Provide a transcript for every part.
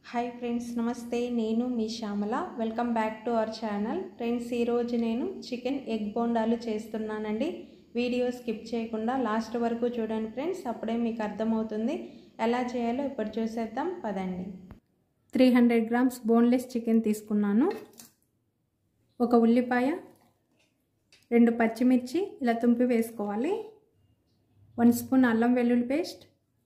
high friends नमस्ते నేను మీ Shyamala welcome back to our channel friends ఈ రోజు నేను చికెన్ ఎగ్ బోండాలు చేస్తున్నానండి వీడియో స్కిప్ చేయకుండా లాస్ట్ వరకు చూడండి ఫ్రెండ్స్ అప్పుడే మీకు అర్థమవుతుంది ఎలా చేయాలో ఇప్పుడు చూసేద్దాం పదండి 300 గ్రామ్స్ బోన్లెస్ చికెన్ తీసుకున్నాను ఒక ఉల్లిపాయ రెండు పచ్చిమిర్చి ఇలా తుంపి వేసుకోవాలి 1 స్పూన్ అల్లం వెల్లుల్లి పేస్ట్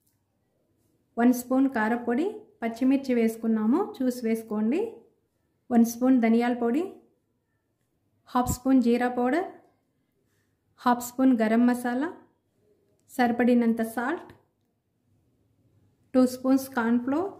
1 స్పూన్ కారపొడి పచ్చిమిర్చి వేసుకున్నాము చూసి వేసుకోండి 1 స్పూన్ ధనియాల పొడి హాఫ్ స్పూన్ జీరా powder half spoon garam masala సరిపడినంత salt 2 spoons corn flour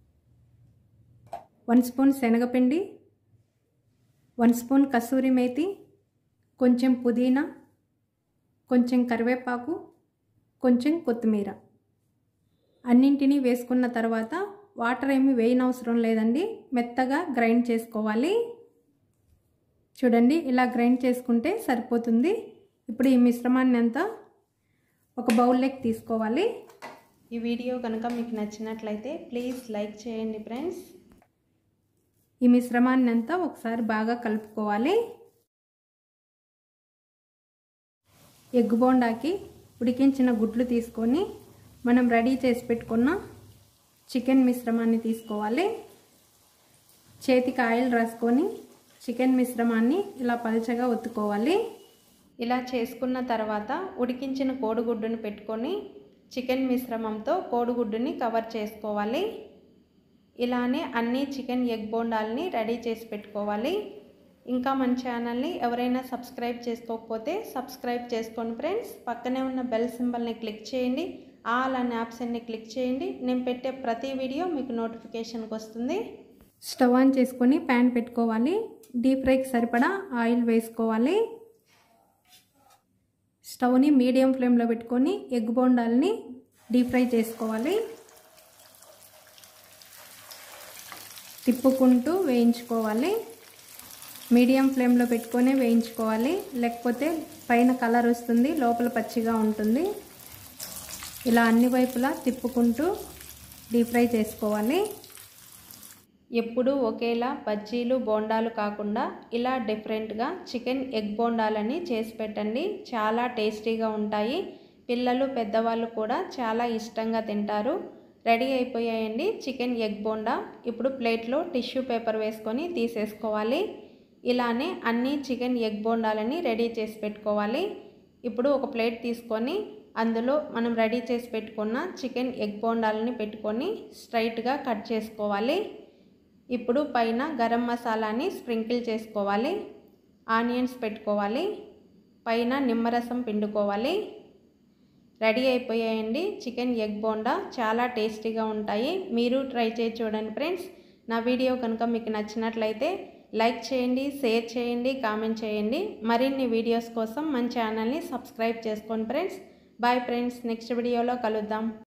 1 spoon శనగపిండి 1 స్పూన్ కసూరి మేతి కొంచెం పుదీనా కొంచెం కరివేపాకు కొంచెం కొత్తిమీర అన్నింటిని వేసుకున్న తర్వాత వాటర్ ఏమీ వేయనవసరం లేదండి మెత్తగా గ్రైండ్ చేసుకోవాలి చూడండి ఇలా గ్రైండ్ చేసుకుంటే సరిపోతుంది ఇప్పుడు ఈ మిశ్రమాన్ని అంతా ఒక బౌల్లోకి తీసుకోవాలి ఈ వీడియో కనుక మీకు నచ్చినట్లయితే ప్లీజ్ లైక్ చేయండి ఫ్రెండ్స్ ఈ మిశ్రమాన్ని అంతా ఒకసారి బాగా కలుపుకోవాలి ఎగ్ బోండాకి ఉడికించిన గుడ్లు తీసుకొని మనం రెడీ చేసి పెట్టుకున్న చికెన్ మిశ్రమాన్ని తీసుకోవాలి చేతికి ఆయిల్ రాసుకొని చికెన్ మిశ్రమాన్ని ఇలా పల్చగా ఒత్తుకోవాలి ఇలా చేసుకున్న తర్వాత ఉడికించిన కోడిగుడ్డుని పెట్టుకొని చికెన్ మిశ్రమంతో కోడిగుడ్డుని కవర్ చేసుకోవాలి ఇలానే అన్ని చికెన్ ఎగ్ బోండాలని రెడీ చేసి పెట్టుకోవాలి ఇంకా మన ఛానల్ని ఎవరైనా సబ్స్క్రైబ్ చేసుకోకపోతే సబ్స్క్రైబ్ చేసుకోండి ఫ్రెండ్స్ పక్కనే ఉన్న బెల్ సింబల్ని క్లిక్ చేయండి ఆల్ అనే ఆప్షన్ని క్లిక్ చేయండి నేను పెట్టే ప్రతి వీడియో మీకు నోటిఫికేషన్కి వస్తుంది స్టవ్ ఆన్ చేసుకొని ప్యాన్ పెట్టుకోవాలి డీప్ ఫ్రైకి సరిపడా ఆయిల్ వేసుకోవాలి స్టవ్ని మీడియం ఫ్లేమ్లో పెట్టుకొని ఎగ్ బోండాలని డీప్ ఫ్రై చేసుకోవాలి తిప్పుకుంటూ వేయించుకోవాలి మీడియం ఫ్లేమ్లో పెట్టుకొని వేయించుకోవాలి లేకపోతే పైన కలర్ వస్తుంది లోపల పచ్చిగా ఉంటుంది ఇలా అన్ని వైపులా తిప్పుకుంటూ డీప్ ఫ్రై చేసుకోవాలి ఎప్పుడు ఒకేలా బజ్జీలు బోండాలు కాకుండా ఇలా డిఫరెంట్గా చికెన్ ఎగ్ బోండాలని చేసి పెట్టండి చాలా టేస్టీగా ఉంటాయి పిల్లలు పెద్దవాళ్ళు కూడా చాలా ఇష్టంగా తింటారు రెడీ అయిపోయాయండి చికెన్ ఎగ్ బోండా ఇప్పుడు ప్లేట్లో టిష్యూ పేపర్ వేసుకొని తీసేసుకోవాలి ఇలానే అన్ని చికెన్ ఎగ్ బోండాలని రెడీ చేసి పెట్టుకోవాలి ఇప్పుడు ఒక ప్లేట్ తీసుకొని అందులో మనం రెడీ చేసి పెట్టుకున్న చికెన్ ఎగ్ బోండాలని పెట్టుకొని స్ట్రైట్గా కట్ చేసుకోవాలి ఇప్పుడు పైన గరం మసాలాని స్ప్రింకిల్ చేసుకోవాలి ఆనియన్స్ పెట్టుకోవాలి పైన నిమ్మరసం పిండుకోవాలి రెడీ అయిపోయాయండి చికెన్ ఎగ్ బోండా చాలా టేస్టీగా ఉంటాయి మీరు ట్రై చేసి చూడండి ఫ్రెండ్స్ నా వీడియో కనుక మీకు నచ్చినట్లయితే లైక్ చేయండి షేర్ చేయండి కామెంట్ చేయండి మరిన్ని వీడియోస్ కోసం మన ఛానల్ని సబ్స్క్రైబ్ చేసుకోండి ఫ్రెండ్స్ బాయ్ ఫ్రెండ్స్ నెక్స్ట్ వీడియోలో కలుద్దాం